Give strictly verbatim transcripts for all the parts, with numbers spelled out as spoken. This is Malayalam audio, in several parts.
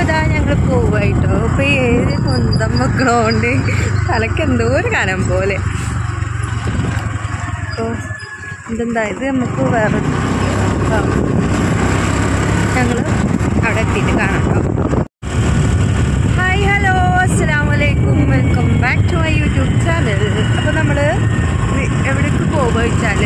ഇതാ ഞങ്ങൾ പോവായിട്ടോ. അപ്പോൾ ഏഴ് സ്വന്തം മക്കളോണ്ട് തലക്ക് എന്തോ ഒരു കനം പോലെ. അപ്പോൾ ഇതെന്താ ഇത് നമുക്ക് വേറെ ഞങ്ങൾ അവിടെ എത്തിയിട്ട് കാണാം കേട്ടോ. ഹായ് ഹലോ അസ്സലാമു അലൈക്കും, welcome back to my YouTube channel. അപ്പോൾ നമ്മൾ എവിടേക്ക് പോകുക വെച്ചാൽ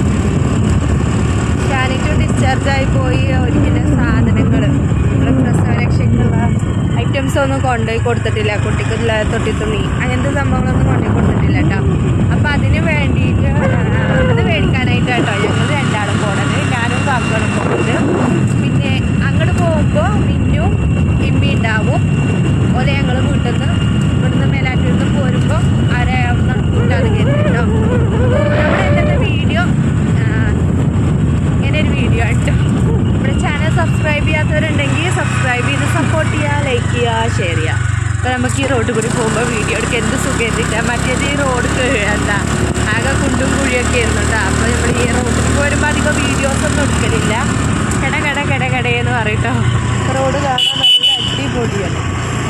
ഷാനിക്ക് ഡിസ്ചാർജായി പോയി ഒരുക്കിൻ്റെ സാധനങ്ങൾ നമ്മുടെ പ്രസവരക്ഷയ്ക്കുള്ള ഐറ്റംസ് ഒന്നും കൊണ്ടുപോയി കൊടുത്തിട്ടില്ല. കുട്ടിക്കുള്ള തൊട്ടി തുണി അങ്ങനത്തെ സംഭവങ്ങളൊന്നും കൊണ്ടുപോയി കൊടുത്തിട്ടില്ല കേട്ടോ. അപ്പോൾ അതിന് വേണ്ടിയിട്ട് അത് മേടിക്കാനായിട്ട് കേട്ടോ ഞങ്ങൾ രണ്ടാളും പോണത്. ഞാനും കാക്കകളും പോകുന്നത്. പിന്നെ അങ്ങോട്ട് പോകുമ്പോൾ മിന്നും ഇമ്മി ഉണ്ടാവും. ഓലെ ഞങ്ങൾ വീട്ടിൽ നിന്ന് ഇവിടുന്ന് മേലാറ്റൂരിൽ നിന്ന് പോരുമ്പോൾ ആരെ ഒന്ന് കൂട്ടാതെ കയറി കേട്ടോ. നമ്മുടെ ഇന്നത്തെ വീഡിയോ ഇങ്ങനെ ഒരു വീഡിയോ കേട്ടോ. നമ്മുടെ ചാനൽ സബ്സ്ക്രൈബ് ചെയ്യാത്തവരുണ്ടെങ്കിൽ സബ്സ്ക്രൈബ് ചെയ്ത് സപ്പോർട്ട് ചെയ്യുക, ലൈക്ക് ചെയ്യുക, ഷെയർ ചെയ്യുക. അപ്പോൾ നമുക്ക് ഈ റോഡ് കൂടി പോകുമ്പോൾ വീഡിയോ എടുക്കുക എന്ത് സുഖമായിട്ടില്ല. മറ്റേത് ഈ റോഡ് എന്താ ആകെ കുണ്ടും കുഴിയൊക്കെ ആയിരുന്നു കേട്ടോ. അപ്പോൾ നമ്മൾ ഈ റോഡിൽ പോരുമ്പോൾ അധികം വീഡിയോസൊന്നും എടുക്കലില്ല. കട കട കട കടയെന്ന് പറയട്ടോ. റോഡ് കാണാൻ നല്ല അടിപൊളിയാണ്.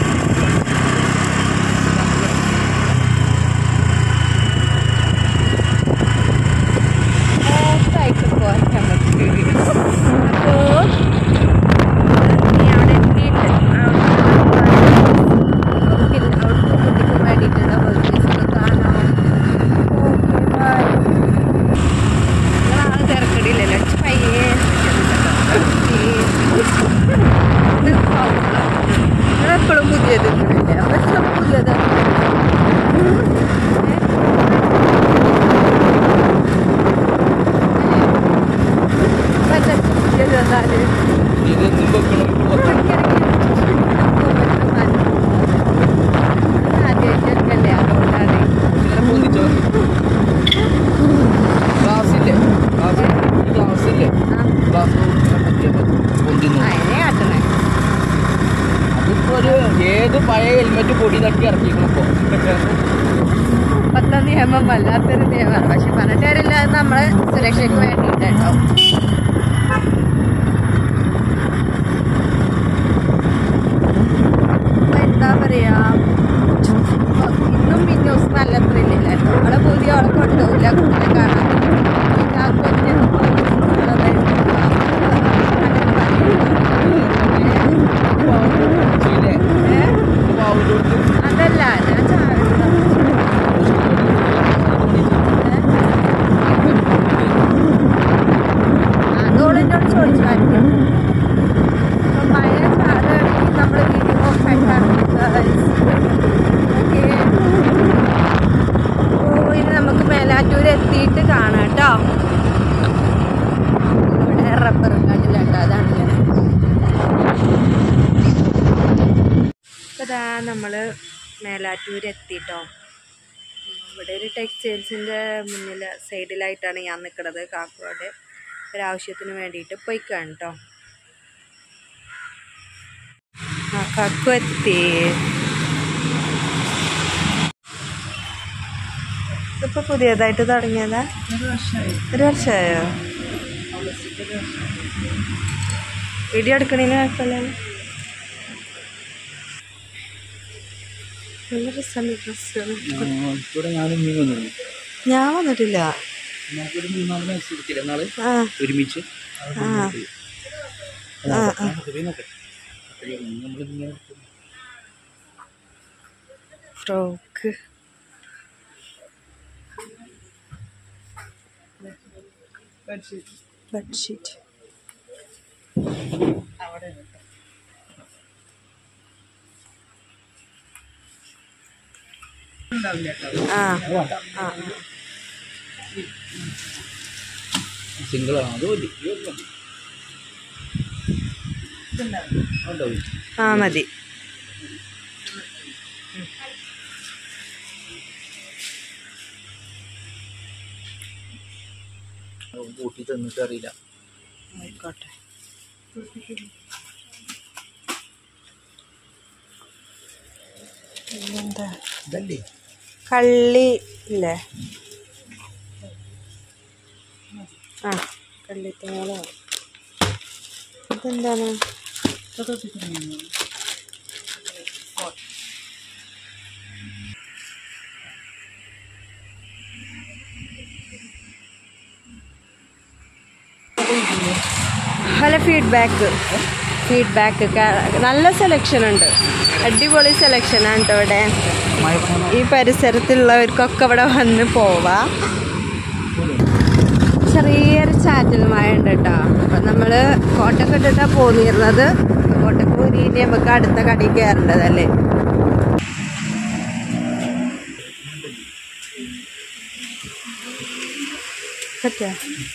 മോശമായിട്ട് പോകാൻ നമുക്ക് അപ്പോൾ നീ അവിടെ എത്തിയിട്ട് അവിടേക്ക് അവിടുത്തെ കുട്ടിക്ക് വേണ്ടിയിട്ടുള്ള പർച്ചേസൊക്കെ കാണാം. Okay bye. നിങ്ങളാണ് തിരക്കടിയില്ലല്ലോ പയ്യേ നിങ്ങളെപ്പോഴും പുതിയത് ഇല്ല പക്ഷെ പുതിയത് പുതിയത് വന്നാല് ആദ്യമായിട്ടല്ലേ അതുകൊണ്ടാണ് അതിനെ കാട്ടണേ. ഏത് പഴയ ഹെൽമെറ്റ് പൊടി തട്ടി ഇറക്കിക്കണപ്പോ ഇപ്പത്തെ നിയമം വല്ലാത്തൊരു നിയമമാണ്. പക്ഷെ പറഞ്ഞിട്ട് കാര്യമില്ല, അത് നമ്മളെ സുരക്ഷയ്ക്ക് വേണ്ടിയിട്ടോ. അപ്പൊ എന്താ പറയാ, ഇന്നും മിന്നൂസ് നല്ല ത്രില്ലില്ല. നമ്മളെ പുതിയ ആളെ കൊണ്ടുപോകില്ല കുട്ടിയെ കാണാൻ. അതല്ല ഞാൻ അതോളെന്നോട് ചോദിച്ചായിരിക്കും. അപ്പൊ മഴ ചാടുകയാണെങ്കിൽ നമ്മൾ വീഡിയോ കണ്ടാണ്. ഓക്കെ, ഓ ഇനി നമുക്ക് മേലാറ്റൂർ എത്തിയിട്ട് കാണാം കേട്ടോ. ഇവിടെ റബ്ബറും കാട്ടിലുണ്ടോ, അതാണ് ഞാൻ. ഇതാ നമ്മൾ മേലാറ്റൂർ എത്തിയിട്ടോ. ഇവിടെ ഒരു ടെക്സ്റ്റൈൽസിൻ്റെ മുന്നിൽ സൈഡിലായിട്ടാണ് ഞാൻ നിൽക്കുന്നത്. കാക്കോടെ ഒരാവശ്യത്തിന് വേണ്ടിയിട്ട് പോയിക്കാണ് കേട്ടോ. ആ കാക്കു എത്തി. ഇതിപ്പോൾ പുതിയതായിട്ട് തുടങ്ങിയതാ? ഒരു വർഷമായോ? വീഡിയോ എടുക്കണേന് കുഴപ്പമില്ലല്ലോ. നല്ല രസമാണ് ഡ്രസ്സുകൾ. ഞാൻ വന്നിട്ടില്ല. ഒരുമിച്ച് ഫ്രോക്ക് ബെഡ്ഷീറ്റ് ആ ആ സിംഗിളാണ് അത് ആ മതി. കൂട്ടി തന്നിട്ട് അറിയില്ല. ആയിക്കോട്ടെ. എന്താ ഇതല്ലേ കള്ളി ഇല്ലേ? ആ കള്ളിത്തോളോ. ഇതെന്താണ്? നല്ല ഫീഡ്ബാക്ക് ഫീഡ്ബാക്ക് നല്ല സെലക്ഷൻ ഉണ്ട്, അടിപൊളി സെലക്ഷനാണ് കേട്ടോ ഇവിടെ. ഈ പരിസരത്തുള്ളവർക്കൊക്കെ ഇവിടെ വന്ന് പോവാം. ചെറിയൊരു ചാറ്റൽ മഴ ഉണ്ട് കേട്ടോ. അപ്പം നമ്മൾ കോട്ടൊക്കെ ഇട്ടിട്ടാണ് പോന്നിരുന്നത്. കോട്ടൊക്കെ പോരി ഇനി നമുക്ക് അടുത്ത കടയിൽ കയറേണ്ടതല്ലേ. പറ്റാ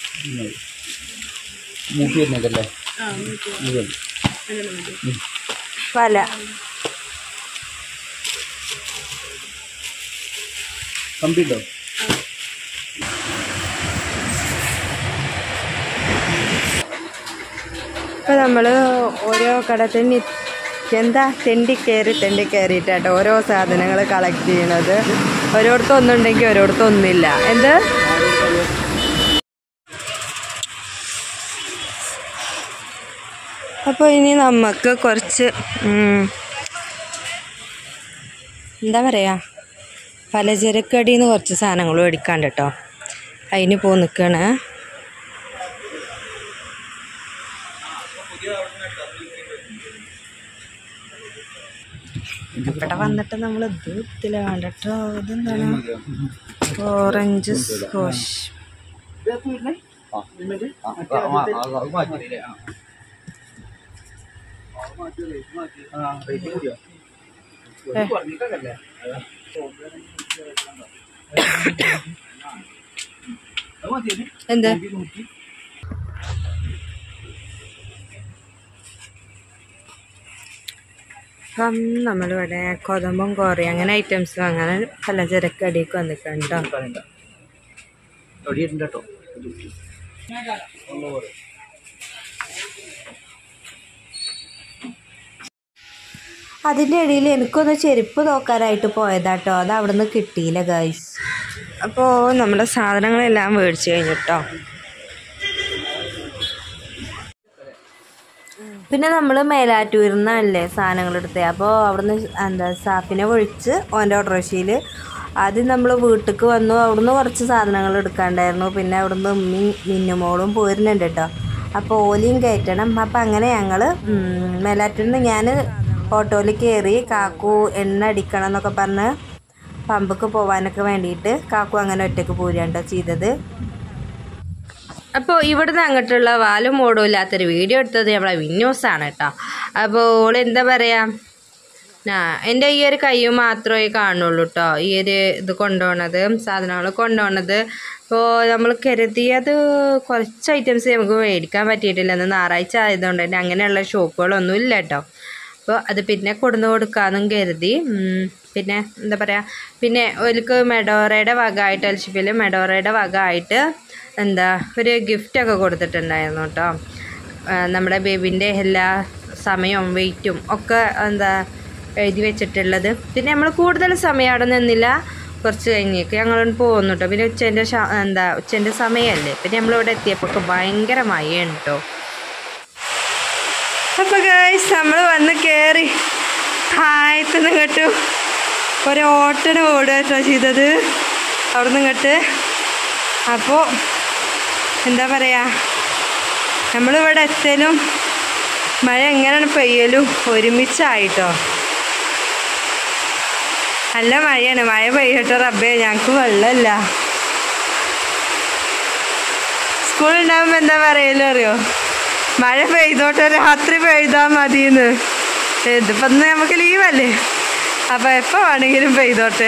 പല കമ്പിട്ടോ ഇപ്പം നമ്മൾ ഓരോ കടത്തിൽ എന്താ തെണ്ടി കയറി തെണ്ടി കയറിയിട്ടാട്ടോ ഓരോ സാധനങ്ങൾ കളക്ട് ചെയ്യണത്. ഓരോടത്തും ഒന്നുണ്ടെങ്കിൽ ഓരോടത്തും ഒന്നുമില്ല. എന്ത് അപ്പോൾ ഇനി നമുക്ക് കുറച്ച് എന്താ പറയുക പലചരക്കടിയിൽ നിന്ന് കുറച്ച് സാധനങ്ങൾ മേടിക്കാണ്ട് കേട്ടോ. അതിന് പോ നിൽക്കണേ. ഇവിടെ വന്നിട്ട് നമ്മൾ ദൂരത്തില് വേണ്ട കേട്ടോ. ഇതെന്താണ് ഓറഞ്ച് സ്കോഷ്. എന്ത് അപ്പം നമ്മളിവിടെ കൊതമ്പും കോറി അങ്ങനെ ഐറ്റംസും അങ്ങനെ പലചരക്ക് അടിയൊക്കെ വന്നിട്ടുണ്ടോ. അതിൻ്റെ ഇടയിൽ എനിക്കൊന്ന് ചെരുപ്പ് നോക്കാനായിട്ട് പോയതാട്ടോ. അത് അവിടെ നിന്ന് കിട്ടിയില്ല ഗൈസ്. അപ്പോൾ നമ്മുടെ സാധനങ്ങളെല്ലാം മേടിച്ച് കഴിഞ്ഞിട്ടോ. പിന്നെ നമ്മൾ മേലാറ്റൂരിൽ നിന്നല്ലേ സാധനങ്ങൾ എടുത്തത്. അപ്പോൾ അവിടുന്ന് എന്താ സാഫിനെ വിളിച്ച് ഓൻ്റെ ഓട്ടോറിക്ഷയിൽ ആദ്യം നമ്മൾ വീട്ടിലേക്ക് വന്നു. അവിടുന്ന് കുറച്ച് സാധനങ്ങൾ എടുക്കാണ്ടായിരുന്നു. പിന്നെ അവിടുന്ന് ഉമ്മി മിന്നുമോളും പോരുന്നുണ്ട് കേട്ടോ. അപ്പോൾ ഓലിയും കയറ്റണം. അപ്പം അങ്ങനെ ഞങ്ങൾ മേലാറ്റൂരിൽ നിന്ന് ഞാൻ ഓട്ടോയിൽ കയറി. കാക്കു എണ്ണ അടിക്കണം എന്നൊക്കെ പറഞ്ഞ് പമ്പക്ക് പോകാനൊക്കെ വേണ്ടിയിട്ട് കാക്കു അങ്ങനെ ഒറ്റയ്ക്ക് പോരുകയാണ് ചെയ്തത്. അപ്പോൾ ഇവിടുന്ന് അങ്ങോട്ടുള്ള വാലും മോടും ഇല്ലാത്തൊരു വീഡിയോ എടുത്തത് നമ്മളെ വിന്യൂസാണ് കേട്ടോ. അപ്പോൾ ഓൾ എന്താ പറയുക, ഞാൻ എൻ്റെ ഈ ഒരു കൈ മാത്രമേ കാണുള്ളൂ കേട്ടോ ഈ ഒരു ഇത് കൊണ്ടുപോകണത്, സാധനങ്ങൾ കൊണ്ടുപോകണത്. അപ്പോൾ നമ്മൾ കരുതിയത് കുറച്ച് ഐറ്റംസ് നമുക്ക് മേടിക്കാൻ പറ്റിയിട്ടില്ല. ഇന്ന് ഞായറാഴ്ച ആയതുകൊണ്ട് തന്നെ അങ്ങനെയുള്ള ഷോപ്പുകളൊന്നും ഇല്ല കേട്ടോ. അപ്പോൾ അത് പിന്നെ കൊടുന്ന് കൊടുക്കാമെന്നും കരുതി. പിന്നെ എന്താ പറയുക, പിന്നെ ഒരിക്കൽ മെഡോറയുടെ വക ആയിട്ട് എൽഷിപ്പിൽ മെഡോറയുടെ വക ആയിട്ട് എന്താ ഒരു ഗിഫ്റ്റൊക്കെ കൊടുത്തിട്ടുണ്ടായിരുന്നു കേട്ടോ. നമ്മുടെ ബേബിൻ്റെ എല്ലാ സമയവും വെയിറ്റും ഒക്കെ എന്താ എഴുതി വെച്ചിട്ടുള്ളത്. പിന്നെ നമ്മൾ കൂടുതൽ സമയം അവിടെ നിന്നില്ല, കുറച്ച് കഴിഞ്ഞേക്ക് ഞങ്ങൾ പോകുന്നു കേട്ടോ. പിന്നെ ഉച്ചേൻ്റെ എന്താ ഉച്ചേൻ്റെ സമയമല്ലേ. പിന്നെ നമ്മളിവിടെ എത്തിയപ്പോൾ ഭയങ്കര മഴയാണ് കേട്ടോ. അപ്പോൾ ഗൈസ് നമ്മൾ വന്ന് കയറി താഴത്തുനിന്ന് ഇങ്ങോട്ട് ഒരോട്ടന ഓടുക കേട്ടോ ചെയ്തത് അവിടെ നിന്ന് ഇങ്ങോട്ട്. അപ്പോൾ എന്താ പറയുക, നമ്മളിവിടെ എത്തലും മഴ എങ്ങനെയാണ് പെയ്യലും ഒരുമിച്ചായിട്ടോ. നല്ല മഴയാണ്. മഴ പെയ്യട്ടോ റബ്ബേ, ഞങ്ങൾക്ക് വെള്ളമില്ല. സ്കൂളുണ്ടാകുമ്പോൾ എന്താ പറയല്ലോ അറിയോ, മഴ പെയ്തോട്ടെ രാത്രി പെയ്താൽ മതിയെന്ന്. ഇതിപ്പോൾ ഇന്ന് നമുക്ക് ലീവല്ലേ, അപ്പോൾ എപ്പോൾ വേണമെങ്കിലും പെയ്തോട്ടെ.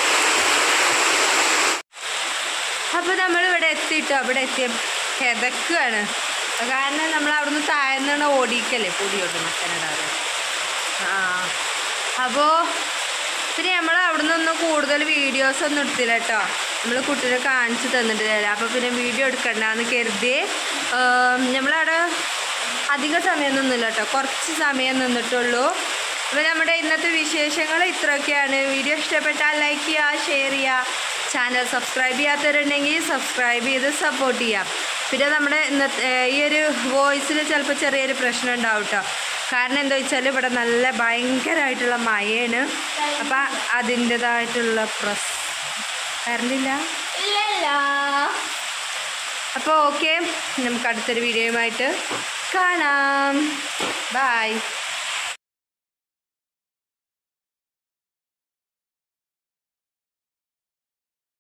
അപ്പോൾ നമ്മളിവിടെ എത്തിയിട്ടോ. അവിടെ എത്തിയ കിതക്കുകയാണ്. കാരണം നമ്മൾ അവിടുന്ന് താഴ്ന്നാണ് ഓടിക്കല്ലേ പൊടിയോട്ട് മക്കനടാറ്. ആ അപ്പോൾ പിന്നെ നമ്മൾ അവിടെ നിന്നൊന്നും കൂടുതൽ വീഡിയോസ് ഒന്നും എടുത്തില്ല കേട്ടോ. നമ്മൾ കുട്ടീനെ കാണിച്ച് തന്നിട്ടില്ല. അപ്പോൾ പിന്നെ വീഡിയോ എടുക്കണ്ടെന്ന് കരുതി നമ്മളവിടെ അധിക സമയം നിന്നില്ല കേട്ടോ, കുറച്ച് സമയം നിന്നിട്ടുള്ളൂ. അപ്പോൾ നമ്മുടെ ഇന്നത്തെ വിശേഷങ്ങൾ ഇത്രയൊക്കെയാണ്. വീഡിയോ ഇഷ്ടപ്പെട്ടാൽ ലൈക്ക് ചെയ്യുക, ഷെയർ ചെയ്യുക, ചാനൽ സബ്സ്ക്രൈബ് ചെയ്യാത്തവരുണ്ടെങ്കിൽ സബ്സ്ക്രൈബ് ചെയ്ത് സപ്പോർട്ട് ചെയ്യാം. പിന്നെ നമ്മുടെ ഇന്നത്തെ ഈ ഒരു വോയിസിൽ ചിലപ്പോൾ ചെറിയൊരു പ്രശ്നം ഉണ്ടാവും കേട്ടോ. കാരണം എന്താ വെച്ചാൽ ഇവിടെ നല്ല ഭയങ്കരമായിട്ടുള്ള മഴയാണ്. അപ്പം അതിൻ്റെതായിട്ടുള്ള പ്രസ് കറണ്ടില്ല. അപ്പോൾ ഓക്കെ, നമുക്ക് അടുത്തൊരു വീഡിയോയുമായിട്ട് കാണാം. ബൈ.